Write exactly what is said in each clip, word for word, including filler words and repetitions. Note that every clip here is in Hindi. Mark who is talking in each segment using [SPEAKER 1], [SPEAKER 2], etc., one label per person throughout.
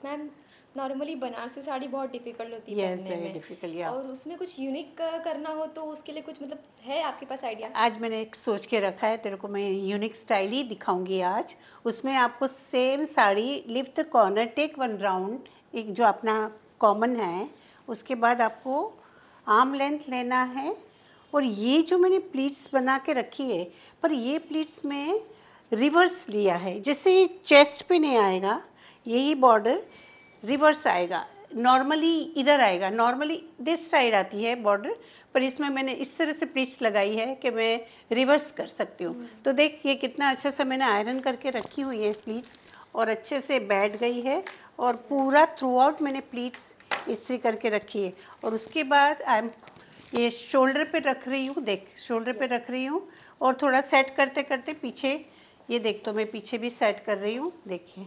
[SPEAKER 1] मैम नॉर्मली बनारसी साड़ी बहुत डिफिकल्ट होती है
[SPEAKER 2] यस,
[SPEAKER 1] पहनने
[SPEAKER 2] वेरी
[SPEAKER 1] में,
[SPEAKER 2] डिफिकल्ट या।
[SPEAKER 1] और उसमें कुछ यूनिक करना हो तो उसके लिए कुछ मतलब है आपके पास आइडिया?
[SPEAKER 2] आज मैंने एक सोच के रखा है, तेरे को मैं यूनिक स्टाइल ही दिखाऊंगी आज। उसमें आपको same sari, lift the corner, take one round, एक जो अपना कॉमन है, उसके बाद आपको आर्म लेंथ लेना है। और ये जो मैंने प्लीट्स बना के रखी है, पर ये प्लीट्स में रिवर्स लिया है, जैसे ये चेस्ट पे नहीं आएगा, यही बॉर्डर रिवर्स आएगा। नॉर्मली इधर आएगा, नॉर्मली दिस साइड आती है बॉर्डर, पर इसमें मैंने इस तरह से प्लीट्स लगाई है कि मैं रिवर्स कर सकती हूँ। तो देख ये कितना अच्छा सा मैंने आयरन करके रखी हुई है प्लीट्स, और अच्छे से बैठ गई है, और पूरा थ्रू आउट मैंने प्लीट्स इस्त्री करके रखी है। और उसके बाद आई एम ये शोल्डर पे रख रही हूँ, देख शोल्डर पे रख रही हूँ, और थोड़ा सेट करते करते पीछे, ये देख तो मैं पीछे भी सेट कर रही हूँ, देखिए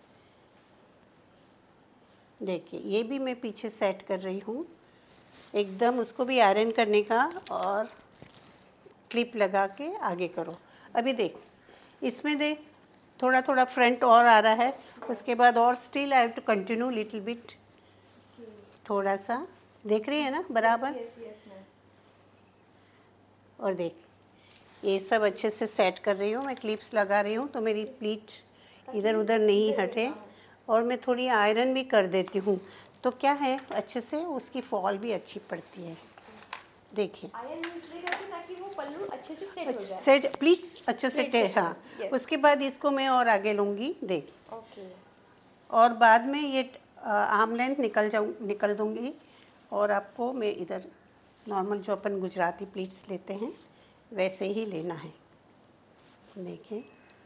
[SPEAKER 2] देखिए ये भी मैं पीछे सेट कर रही हूँ एकदम। उसको भी आयरन करने का, और क्लिप लगा के आगे करो। अभी देख इसमें देख थोड़ा थोड़ा फ्रंट और आ रहा है, उसके बाद और still I have to continue little bit, थोड़ा सा देख रही है ना बराबर। और देख ये सब अच्छे से सेट कर रही हूँ मैं, क्लिप्स लगा रही हूँ तो मेरी प्लीट इधर उधर नहीं हटे, और मैं थोड़ी आयरन भी कर देती हूँ, तो क्या है अच्छे से उसकी फॉल भी अच्छी पड़ती है। देखिए
[SPEAKER 1] ताकि वो पल्लू अच्छे से सेट हो जाए,
[SPEAKER 2] सेट प्लीज अच्छे से टे
[SPEAKER 1] सेट हो,
[SPEAKER 2] हाँ।
[SPEAKER 1] yes.
[SPEAKER 2] उसके बाद इसको मैं और आगे लूँगी, देख
[SPEAKER 1] ओके।
[SPEAKER 2] और बाद में ये आर्म लेंथ निकल जाऊँ निकल दूँगी, और आपको मैं इधर नॉर्मल जो अपन गुजराती प्लीट्स लेते हैं वैसे ही लेना है। देखें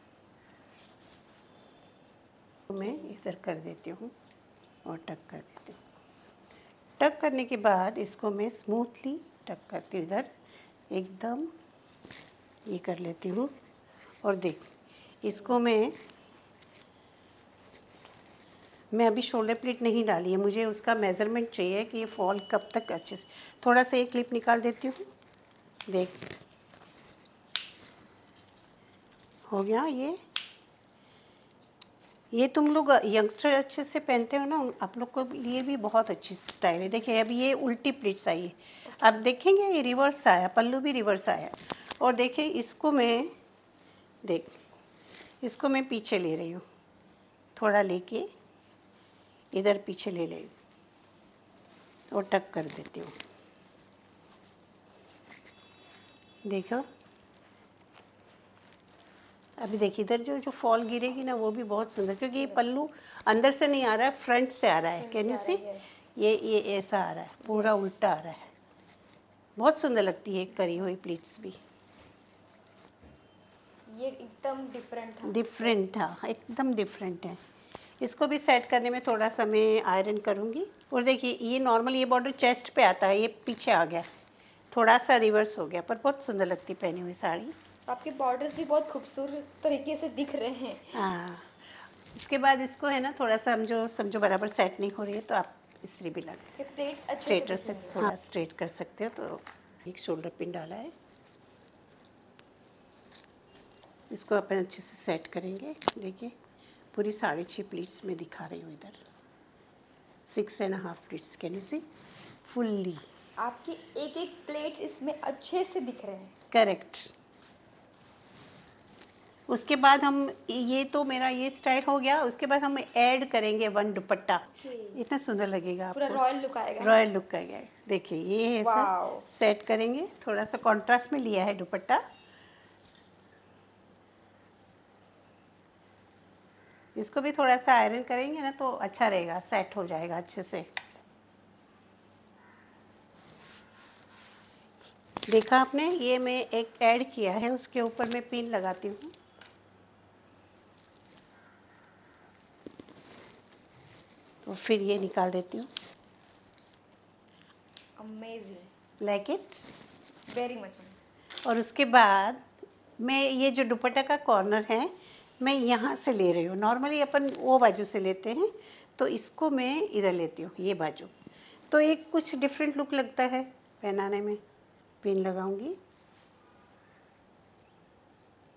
[SPEAKER 2] तो मैं इधर कर देती हूँ और टक कर देती हूँ। टक करने के बाद इसको मैं स्मूथली टक करती हूँ, इधर एकदम ये कर लेती हूँ। और देख इसको मैं मैं अभी शोल्डर प्लीट नहीं डाली है, मुझे उसका मेज़रमेंट चाहिए कि ये फॉल कब तक अच्छे से। थोड़ा सा एक क्लिप निकाल देती हूँ, देख हो गया। ये ये तुम लोग यंगस्टर अच्छे से पहनते हो ना, आप लोग को लिए भी बहुत अच्छी स्टाइल है। देखिए अभी ये उल्टी प्लीट्स आई है, अब देखेंगे ये रिवर्स आया, पल्लू भी रिवर्स आया। और देखिए इसको मैं देख इसको मैं पीछे ले रही हूँ, थोड़ा लेके इधर पीछे ले रही हूँ और टक कर देती हूँ। देखो अभी देखिए इधर जो जो फॉल गिरेगी ना वो भी बहुत सुंदर, क्योंकि ये पल्लू अंदर से नहीं आ रहा है, फ्रंट से आ रहा है। कैन यू सी, ये ये ऐसा आ रहा है, पूरा उल्टा आ रहा है। बहुत सुंदर लगती है करी हुई प्लीट्स भी।
[SPEAKER 1] ये एकदम डिफरेंट था
[SPEAKER 2] डिफरेंट था, एकदम डिफरेंट है। इसको भी सेट करने में थोड़ा सा मैं आयरन करूँगी। और देखिए ये नॉर्मल ये बॉर्डर चेस्ट पे आता है, ये पीछे आ गया, थोड़ा सा रिवर्स हो गया, पर बहुत सुंदर लगती पहनी हुई साड़ी।
[SPEAKER 1] आपके बॉर्डर्स भी बहुत खूबसूरत तरीके से दिख रहे हैं।
[SPEAKER 2] हाँ इसके बाद इसको है ना थोड़ा सा समझो समझो बराबर सेट नहीं हो रही है तो आप इस्त्री भी लगा
[SPEAKER 1] प्लेट्स अच्छे
[SPEAKER 2] स्ट्रेटर
[SPEAKER 1] से
[SPEAKER 2] से थोड़ा स्ट्रेट कर सकते हो। तो एक शोल्डर पिन डाला है, इसको अपन अच्छे से सेट करेंगे। देखिए पूरी साढ़े छः प्लीट्स में दिखा रही हूँ, इधर six and half pleats, can you see fully.
[SPEAKER 1] आपके एक एक प्लेट्स इसमें अच्छे से दिख रहे हैं।
[SPEAKER 2] करेक्ट। उसके बाद हम ये तो मेरा ये स्टाइल हो गया, उसके बाद हम ऐड करेंगे वन दुपट्टा। इतना सुंदर लगेगा आपको,
[SPEAKER 1] पूरा रॉयल लुक आएगा।
[SPEAKER 2] रॉयल लुक आएगा। देखिए ये ऐसा सेट करेंगे, थोड़ा सा कॉन्ट्रास्ट में लिया है दुपट्टा। इसको भी थोड़ा सा आयरन करेंगे ना तो अच्छा रहेगा, सेट हो जाएगा अच्छे से। देखा आपने, ये मैं एक ऐड किया है, उसके ऊपर मैं पिन लगाती हूँ। तो फिर ये निकाल देती हूँ।
[SPEAKER 1] Amazing,
[SPEAKER 2] like it
[SPEAKER 1] very much.
[SPEAKER 2] और उसके बाद मैं ये जो दुपट्टा का कॉर्नर है मैं यहाँ से ले रही हूँ। नॉर्मली अपन वो बाजू से लेते हैं, तो इसको मैं इधर लेती हूँ, ये बाजू। तो एक कुछ डिफरेंट लुक लगता है पहनाने में। पिन लगाऊंगी,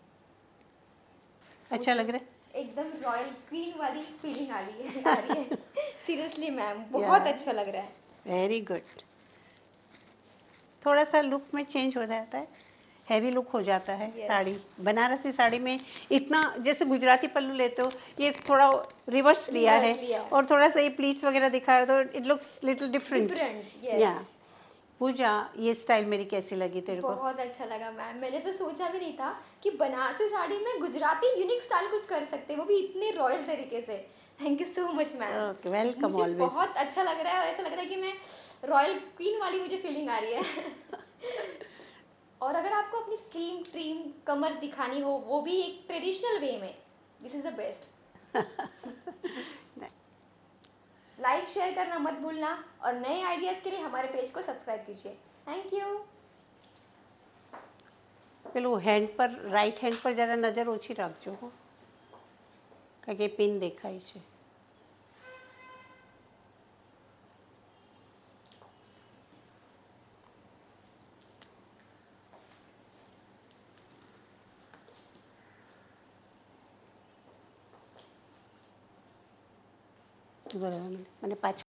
[SPEAKER 2] अच्छा लग रहा है,
[SPEAKER 1] एकदम रॉयल क्वीन वाली फीलिंग आ रही है। सीरियसली मैम बहुत
[SPEAKER 2] Yeah.
[SPEAKER 1] अच्छा लग रहा है।
[SPEAKER 2] Very good. थोड़ा सा लुक में चेंज हो जाता है, हैवी लुक हो जाता है।
[SPEAKER 1] Yes.
[SPEAKER 2] साड़ी, बनारसी साड़ी में इतना, जैसे गुजराती पल्लू लेते हो, ये थोड़ा रिवर्स लिया है
[SPEAKER 1] Reverse लिया है।
[SPEAKER 2] और थोड़ा सा ये प्लीट्स वगैरह दिखाया तो it looks little different.
[SPEAKER 1] Different, yes.
[SPEAKER 2] या पूजा, ये स्टाइल मेरी कैसी लगी तेरे को?
[SPEAKER 1] बहुत अच्छा लगा मैम। मैंने तो सोचा भी नहीं था कि बनारसी साड़ी में गुजराती यूनिक स्टाइल कुछ कर सकते हैं, वो भी इतने रॉयल तरीके से। Thank you so much ma'am.
[SPEAKER 2] Okay, welcome
[SPEAKER 1] मुझे
[SPEAKER 2] ऑलवेज।
[SPEAKER 1] बहुत अच्छा लग रहा है और ऐसा लग रहा है कि मैं रॉयल क्वीन वाली मुझे फीलिंग आ रही है। और अगर आपको अपनी स्लिम ट्रिम कमर दिखानी हो वो भी एक ट्रेडिशनल वे में, this is the best. Like share करना मत भूलना और नए आइडियाज़ के लिए हमारे पेज को सब्सक्राइब कीजिए। Thank you.
[SPEAKER 2] પેલું હેન્ડ પર, રાઈટ હેન્ડ પર જરા નજર ઓછી રાખજો હો, કારણ કે પિન દેખાય છે. બરાબર, મને પાછા